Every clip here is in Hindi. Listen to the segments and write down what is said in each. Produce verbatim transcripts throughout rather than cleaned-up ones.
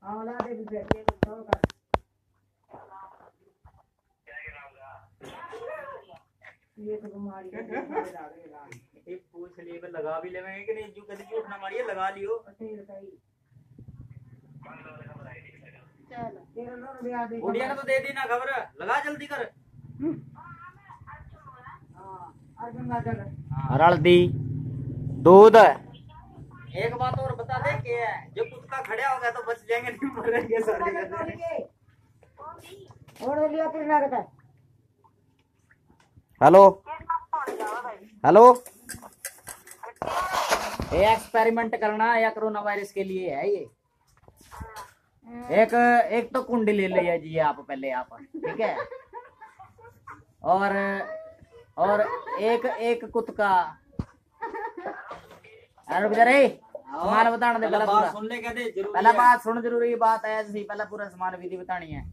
आंवला दे भी बैठे तो कर ये तो बीमारी है ये पूछ लिए लगा भी लेवेंगे कि नहीं, जो कभी झूठ ना मारिए, लगा लियो। बुढ़िया ने तो दे दी ना खबर, लगा जल्दी कर। हल्दी दूध। एक बात और बता दे कि जो कुत्ता खड़ा हो गया तो बच जाएंगे, नहीं मरेंगे सारे। हेलो हेलो, ये एक्सपेरिमेंट करना या कोरोना वायरस के लिए है ये। एक एक तो कुंडी ले लिया जी आप पहले आप, ठीक है, और और एक एक कुत्ता। अरे बेचारे सामान बताने दे, पहला बात सुन ले, कहते जरूरी पहला बात सुन, जरूरी बात है ऐसी, पहला पूरा सामान विधि बतानी है।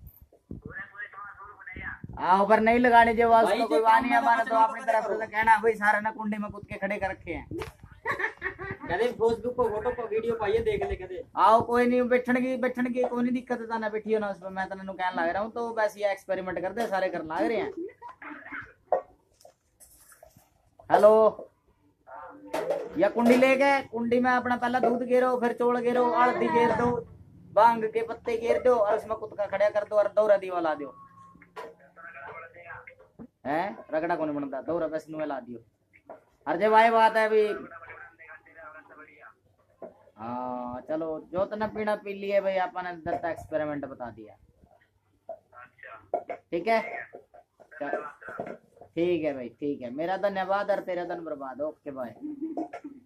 हाँ, ऊपर नहीं लगानी जो वास्तव तो कोई बात नहीं है हमारा, तो अपनी तरफ से कहना भाई सारे ना कुंडी में कुत्ते खड़े कर रखे हैं। कहते फेसबुक को फोटो को वीडियो पाइए देख ले, कहते आओ कोई नहीं, बैठने की बैठने की कोई नहीं दिक्कत है ना, बैठियो ना उसमें, मैं तेन कहने लग रहा हूँ। तो वैसे ये एक्सपेरिमेंट करते सारे करने लग रहे हैं। हेलो, या कुंडी लेके कुंडी में अपना पहला दूध गेरो, फिर चौल गेरो, हल्दी गेर दो, भांग के पत्ते गेर दो, और उसमें कुत्ता खड़ा कर दो और दौरा दीवा ला दो। है रगड़ा कौन बनता, दौरा बस नुए ला दियो। अरे जब भाई बात है अभी, हाँ चलो जो तना पीना पी लिए भाई, अपन ने दस एक्सपेरिमेंट बता दिया। ठीक है, ठीक है भाई, ठीक है, मेरा धन्यवाद और तेरा धन बर्बाद। Okay bye.